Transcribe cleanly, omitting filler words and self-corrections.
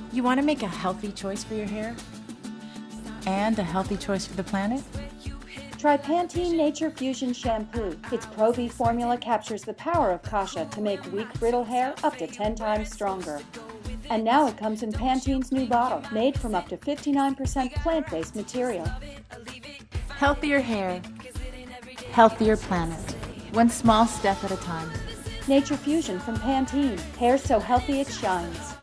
You want to make a healthy choice for your hair and a healthy choice for the planet? Try Pantene Nature Fusion Shampoo. Its Pro V formula captures the power of kasha to make weak, brittle hair up to 10 times stronger. And now it comes in Pantene's new bottle, made from up to 59% plant-based material. Healthier hair, healthier planet. One small step at a time. Nature Fusion from Pantene. Hair so healthy it shines.